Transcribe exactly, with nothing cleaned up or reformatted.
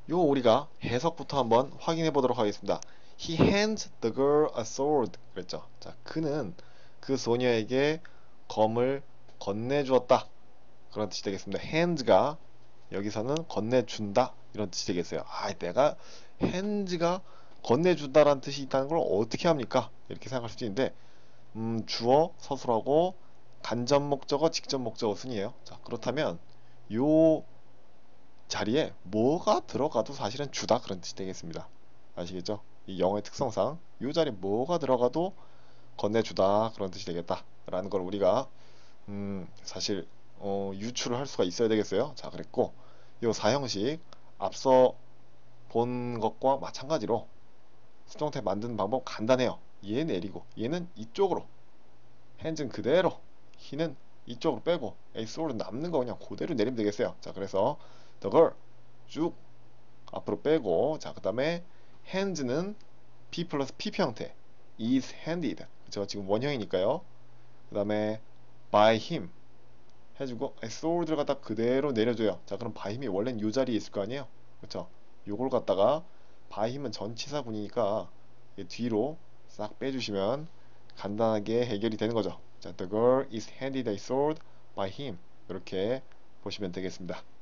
요 우리가 해석부터 한번 확인해 보도록 하겠습니다. He hands the girl a sword 그랬죠. 자, 그는 그 소녀에게 검을 건네주었다. 그런 뜻이 되겠습니다. hands가 여기서는 건네준다 이런 뜻이 되겠어요. 아, 내가 hands가 건네준다라는 뜻이 있다는 걸 어떻게 합니까? 이렇게 생각할 수도 있는데 음, 주어, 서술하고 간접 목적어, 직접 목적어 순이에요. 자, 그렇다면 요 자리에 뭐가 들어가도 사실은 주다 그런 뜻이 되겠습니다. 아시겠죠? 이 영어의 특성상 이 자리에 뭐가 들어가도 건네주다 그런 뜻이 되겠다 라는 걸 우리가 음 사실 어 유추를 할 수가 있어야 되겠어요. 자, 그랬고 이 사형식 앞서 본 것과 마찬가지로 수정태 만드는 방법 간단해요. 얘 내리고 얘는 이쪽으로, 핸즈는 그대로, 히는 이쪽으로 빼고 에이스로 남는 거 그냥 그대로 내리면 되겠어요. 자, 그래서 the girl 쭉 앞으로 빼고, 자, 그 다음에 hands는 P 플러스 P 피 형태, is handed, 그쵸? 지금 원형이니까요. 그 다음에 by him 해주고 sword를 갖다 그대로 내려줘요. 자, 그럼 by him이 원래는 이 자리에 있을 거 아니에요, 그쵸? 요걸 갖다가 by him은 전치사군이니까 뒤로 싹 빼주시면 간단하게 해결이 되는 거죠. 자, the girl is handed a sword by him, 이렇게 보시면 되겠습니다.